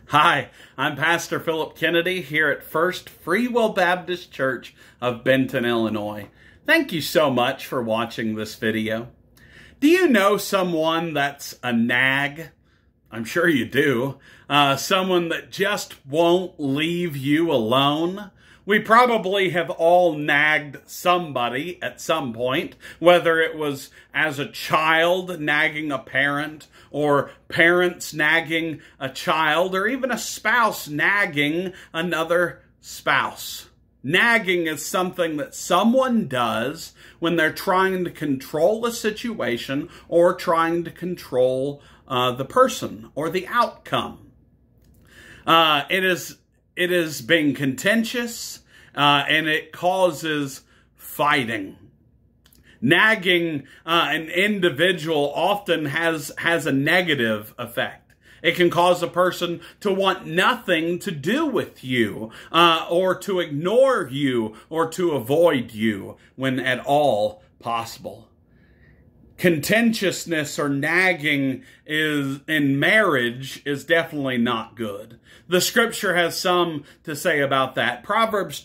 Hi, I'm Pastor Phillip Kennedy here at First Free Will Baptist Church of Benton, Illinois. Thank you so much for watching this video. Do you know someone that's a nag? I'm sure you do. Someone that just won't leave you alone. We probably have all nagged somebody at some point, whether it was as a child nagging a parent, or parents nagging a child, or even a spouse nagging another spouse. Nagging is something that someone does when they're trying to control the situation or trying to control the person or the outcome. It is being contentious, and it causes fighting. Nagging an individual often has a negative effect. It can cause a person to want nothing to do with you, or to ignore you, or to avoid you when at all possible. Contentiousness or nagging in marriage is definitely not good. The scripture has some to say about that. Proverbs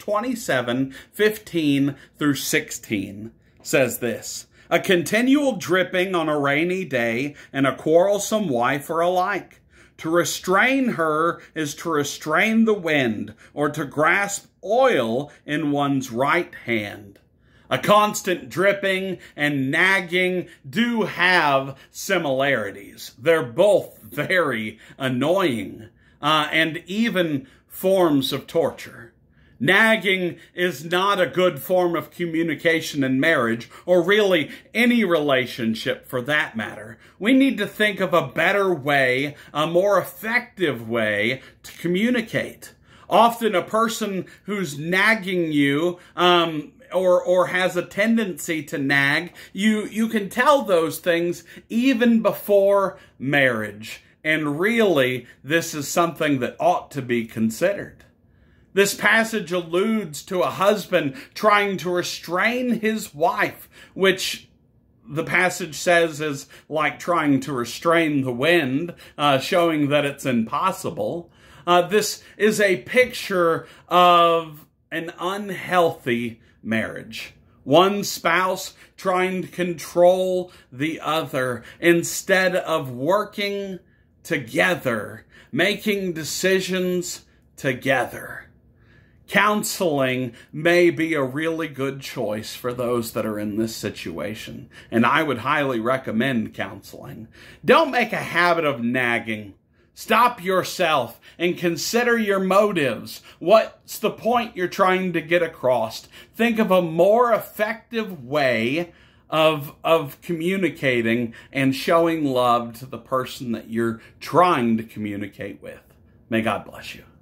27:15 through 16 says this: "A continual dripping on a rainy day and a quarrelsome wife are alike. To restrain her is to restrain the wind, or to grasp oil in one's right hand." A constant dripping and nagging do have similarities. They're both very annoying, and even forms of torture. Nagging is not a good form of communication in marriage, or really any relationship for that matter. We need to think of a better way, a more effective way to communicate. Often a person who's nagging you, or has a tendency to nag, you can tell those things even before marriage. And really, this is something that ought to be considered. This passage alludes to a husband trying to restrain his wife, which the passage says is like trying to restrain the wind, showing that it's impossible. This is a picture of an unhealthy marriage. One spouse trying to control the other instead of working together, making decisions together. Counseling may be a really good choice for those that are in this situation, and I would highly recommend counseling. Don't make a habit of nagging. Stop yourself and consider your motives. What's the point you're trying to get across? Think of a more effective way of communicating and showing love to the person that you're trying to communicate with. May God bless you.